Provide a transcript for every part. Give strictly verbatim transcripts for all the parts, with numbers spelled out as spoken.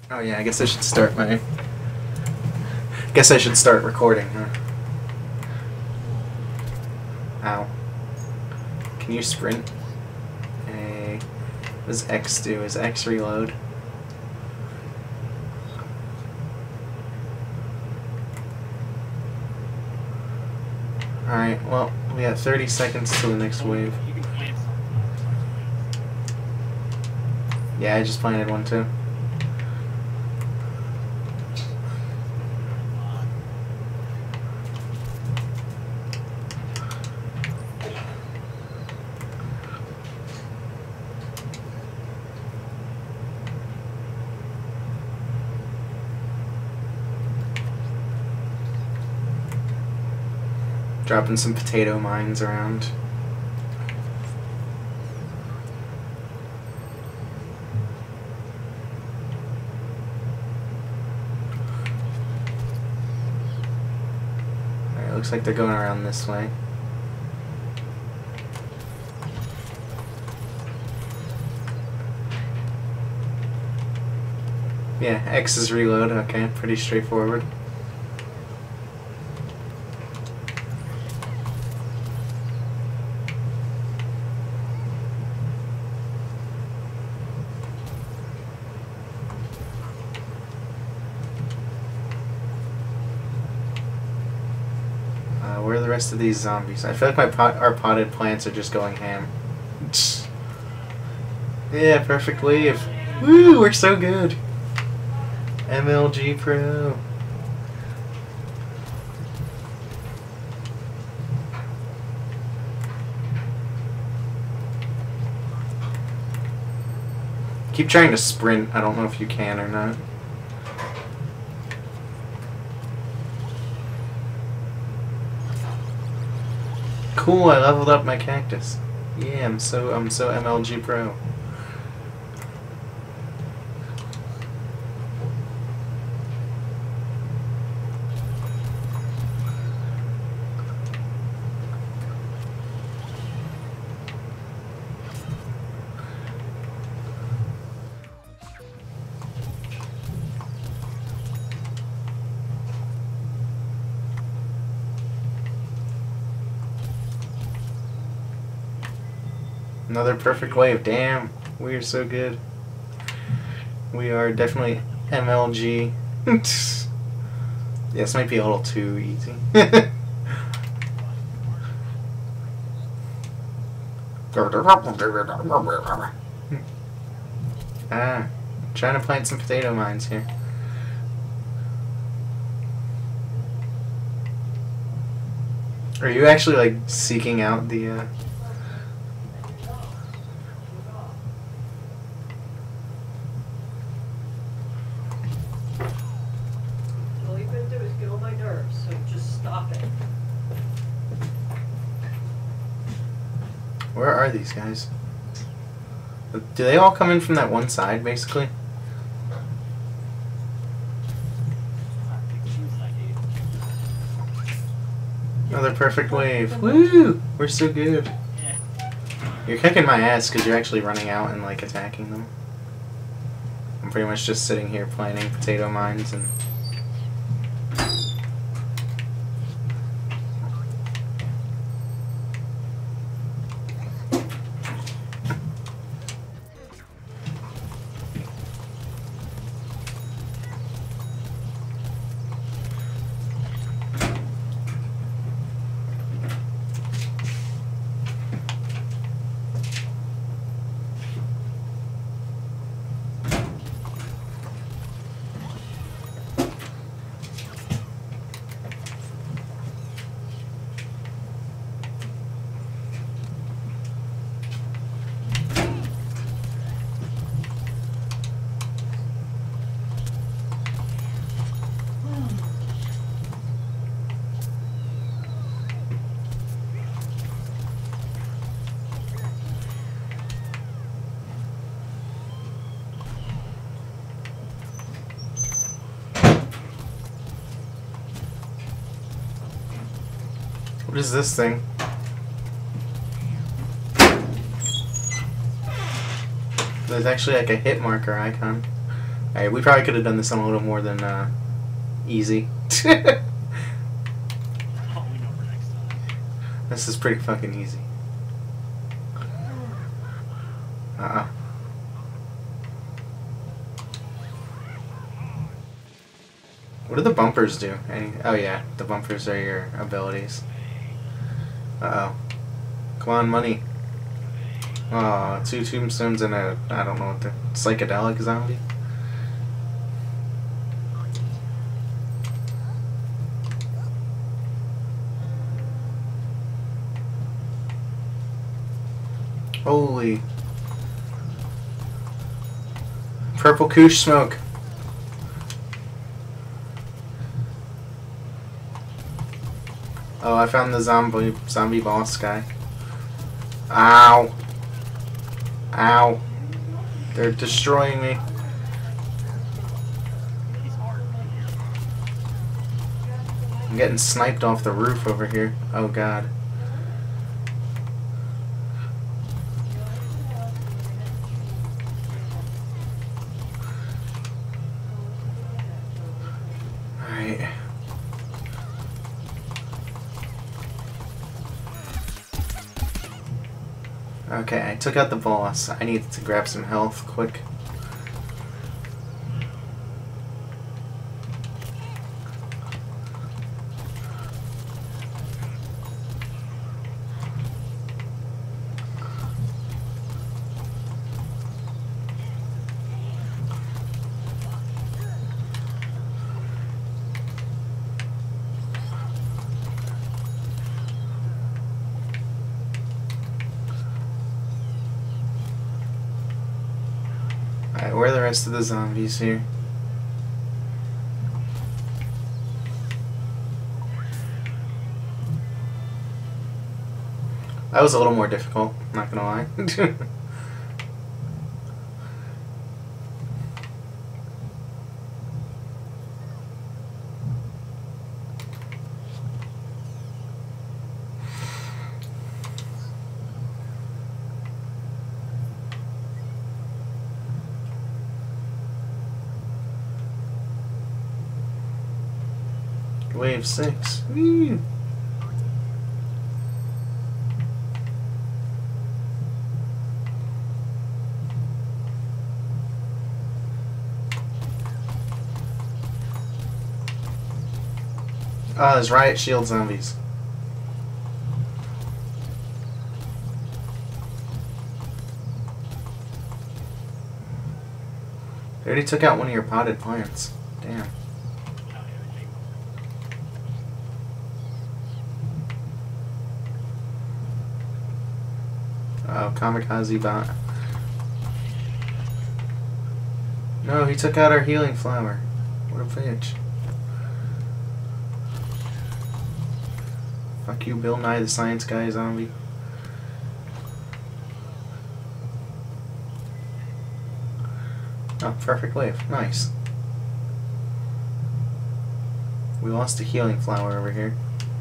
Oh yeah, I guess I should start my... Guess I should start recording, huh? Ow. Can you sprint? Hey. What does X do? Is X reload? Alright, well, we got thirty seconds till the next wave. Yeah, I just planted one too. Dropping some potato mines around. Alright, looks like they're going around this way. Yeah, X is reload, okay, pretty straightforward. Where are the rest of these zombies? I feel like my pot, our potted plants are just going ham. Yeah, perfect wave. Woo, we're so good. M L G Pro. Keep trying to sprint. I don't know if you can or not. Cool, I leveled up my cactus. Yeah, I'm so I'm so M L G Pro. Another perfect wave. Damn, we are so good. We are definitely M L G. Yeah, this might be a little too easy. Ah, trying to plant some potato mines here. Are you actually like seeking out the uh Where are these guys? Do they all come in from that one side, basically? Another perfect wave. Woo! We're so good. You're kicking my ass because you're actually running out and, like, attacking them. I'm pretty much just sitting here planting potato mines and... What is this thing? There's actually like a hit marker icon. Alright, we probably could have done this on a little more than uh, easy. Oh, we know for next time. This is pretty fucking easy. Uh-uh. What do the bumpers do? Any, oh yeah, the bumpers are your abilities. Uh-oh. Come on, money. Oh, two tombstones and a, I don't know what the, psychedelic zombie? Holy. Purple koosh smoke. Oh, I found the zombie zombie boss guy. Ow. Ow. They're destroying me. He's hard. I'm getting sniped off the roof over here. Oh god. Alright. Okay, I took out the boss. I need to grab some health quick. Alright, where are the rest of the zombies here? That was a little more difficult, not gonna lie. Wave six. Woo. Ah, there's riot shield zombies. They already took out one of your potted plants. Damn. Oh, kamikaze bot. No, he took out our healing flower. What a bitch. Fuck you, Bill Nye the Science Guy zombie. Oh, perfect wave. Nice. We lost a healing flower over here.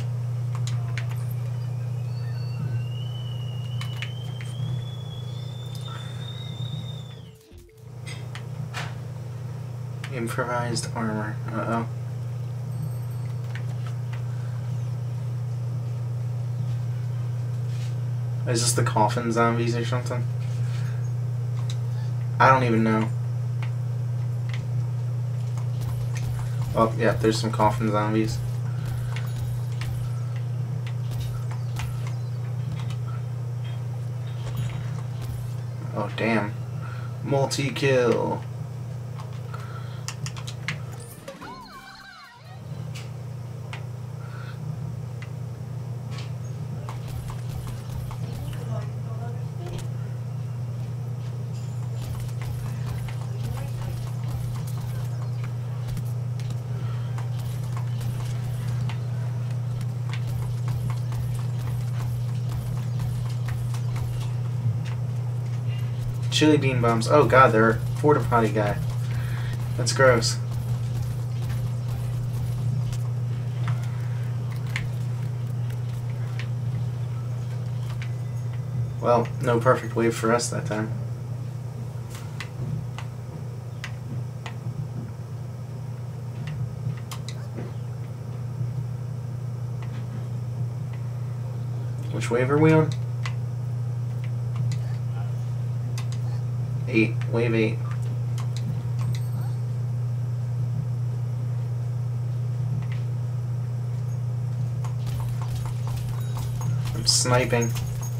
Improvised armor. Uh-oh. Is this the coffin zombies or something? I don't even know. Oh, yeah, there's some coffin zombies. Oh, damn. Multi-kill. Chili bean bombs. Oh god, they're a porta potty guy. That's gross. Well, no perfect wave for us that time. Which wave are we on? Eight. Wave eight. I'm sniping.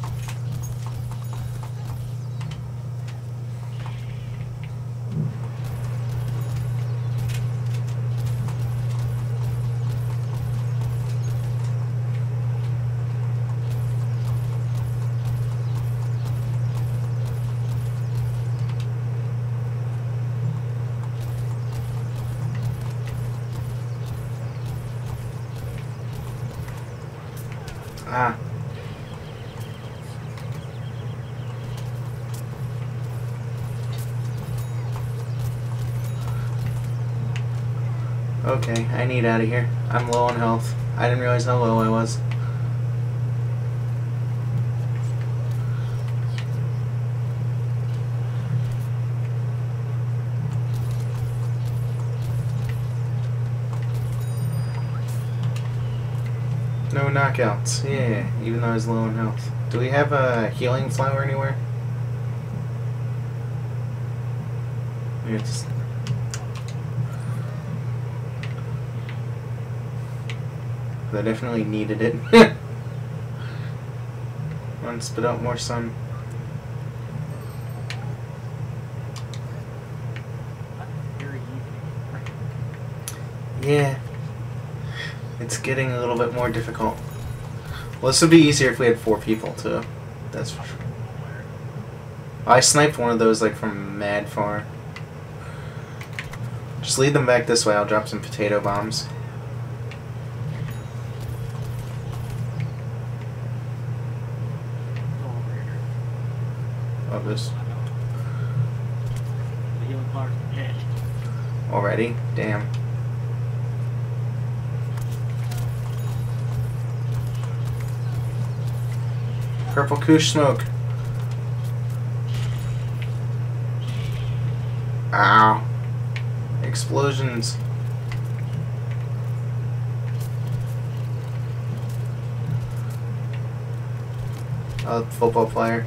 Ah. Okay, I need out of here. I'm low on health. I didn't realize how low I was. No knockouts. Yeah, even though I was low on health. Do we have a healing flower anywhere? It's... I definitely needed it. Come on, spit out more sun. Yeah. It's getting a little bit more difficult. Well, this would be easier if we had four people, too. That's for sure. I sniped one of those, like, from mad far. Just lead them back this way. I'll drop some potato bombs. Oh, this. Already? Damn. Purple Kush smoke. Ow. Explosions. Oh, football player.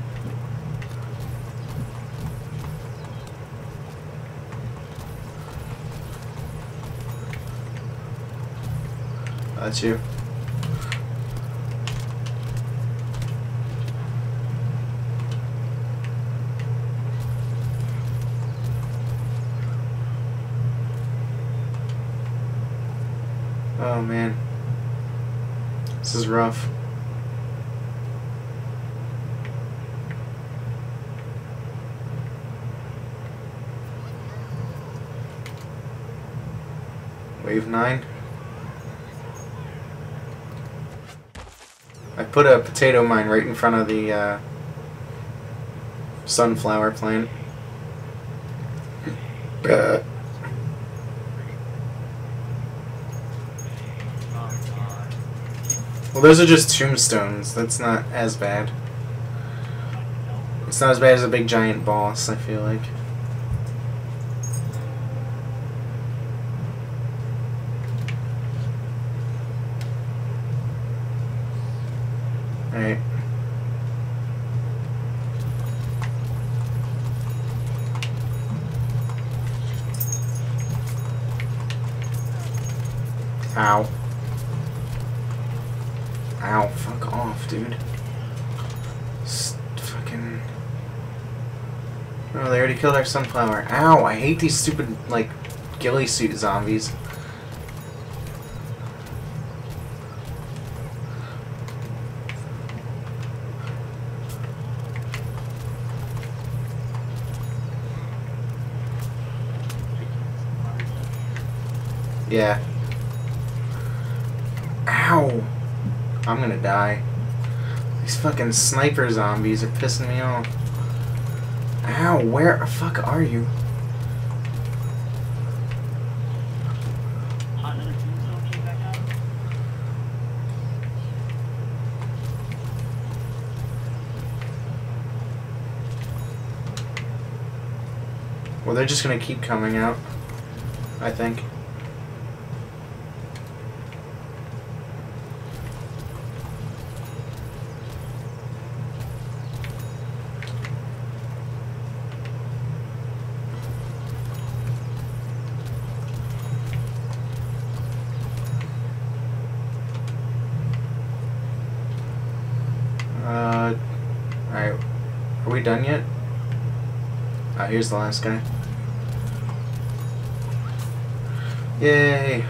That's you. Oh man, this is rough. Wave nine. I put a potato mine right in front of the uh, sunflower plant. Uh. Well, those are just tombstones. That's not as bad. It's not as bad as a big giant boss, I feel like. Alright. Ow. Ow, fuck off, dude. Just fucking... Oh, they already killed our sunflower. Ow, I hate these stupid, like, ghillie suit zombies. Yeah. Ow! I'm gonna die. These fucking sniper zombies are pissing me off. Ow, where the fuck are you? Well, they're just gonna keep coming out, I think. Are we done yet? Ah, here's the last guy. Yay!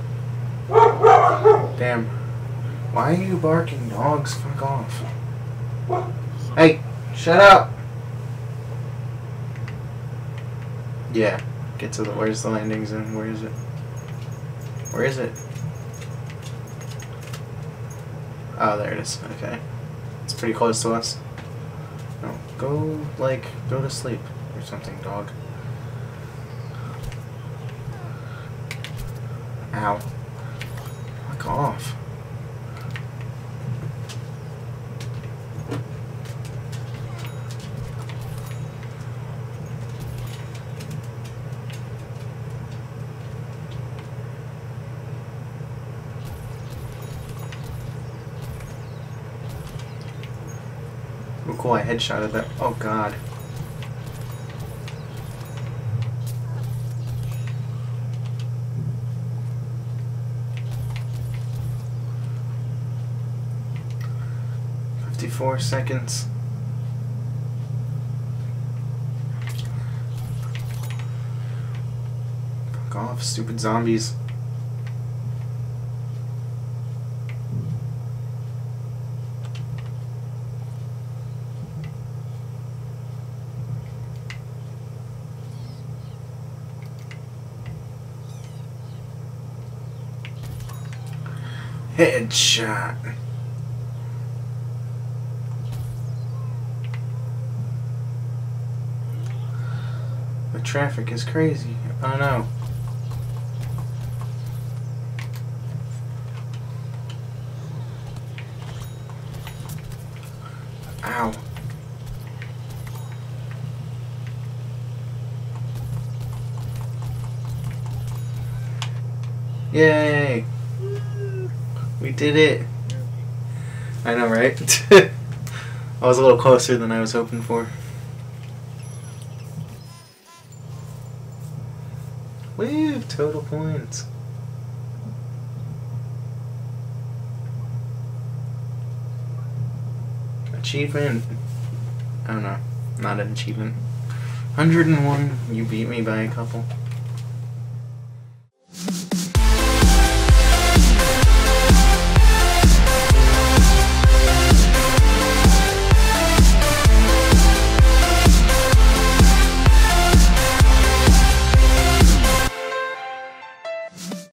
Damn. Why are you barking, dogs? Fuck off. Hey! Shut up! Yeah. Get to the... Where's the landing zone? Where is it? Where is it? Oh, there it is. Okay. It's pretty close to us. No. Go, like, go to sleep or something, dog. Ow. Fuck off. Oh, cool, I headshotted that. Oh, God. fifty-four seconds. Fuck off, stupid zombies. Headshot. The traffic is crazy. Oh no. Ow. Yay! We did it! I know, right? I was a little closer than I was hoping for. Woo! Total points. Achievement. I don't know. Not an achievement. one hundred and one. You beat me by a couple.